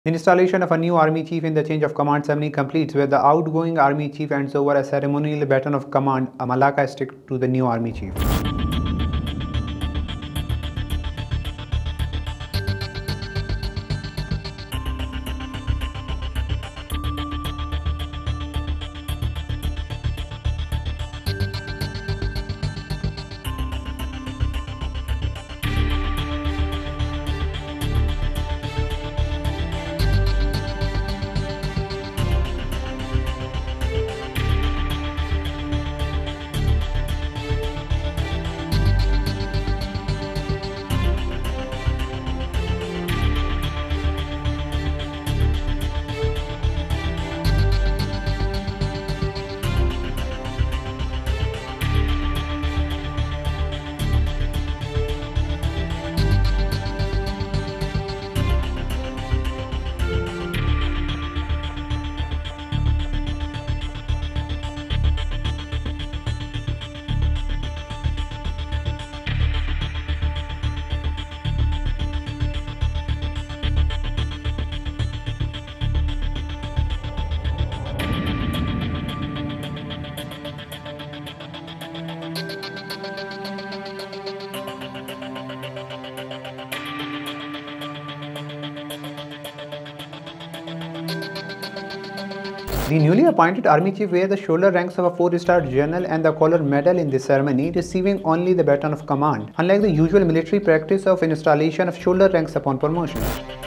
Installation of a new army chief in the change of command ceremony completes, where the outgoing army chief hands over a ceremonial baton of command, a Malacca Stick, to the new army chief. The newly appointed army chief wears the shoulder ranks of a 4-star general and the collar medal in this ceremony, receiving only the baton of command, unlike the usual military practice of installation of shoulder ranks upon promotion.